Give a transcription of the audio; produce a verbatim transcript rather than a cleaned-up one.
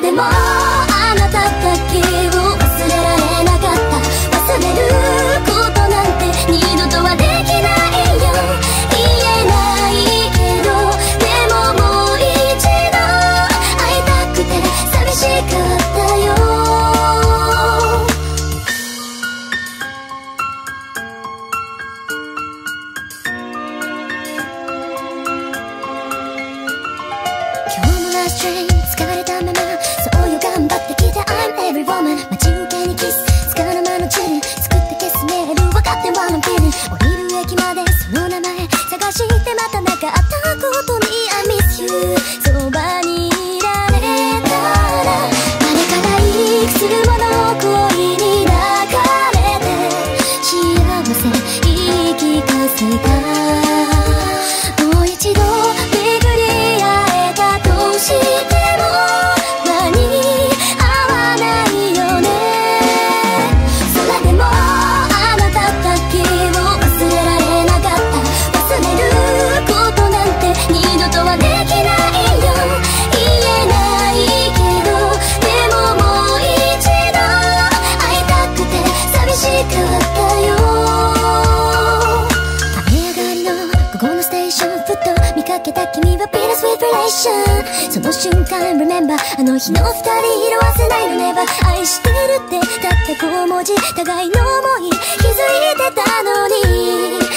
でもあなただけを忘れられなかった。忘れることなんて二度とはできないよ。言えないけどでももう一度会いたくて寂しかったよ。今日もラストトレイン疲れたままそうよ頑張ってきた I'm every woman 待ち受けにキスつかの間のチル作って消すメール分かってはのフィル降りる駅までその名前探してまたなかったことに I miss you そばにいられたら誰かがいくするもの恋に抱かれて幸せ言い聞かせた。もう一度巡り会えたとしても間に合わないよね。それでもあなただけを忘れられなかった。忘れることなんて二度とはできないよ。言えないけどでももう一度会いたくて寂しかったよ。雨上がりの午後のステーションふと見かけた君はビタスウィートリレーション。その瞬間 Remember あの日の二人色褪せないの Never 愛してるってたったご文字互いの想い気づいてたのに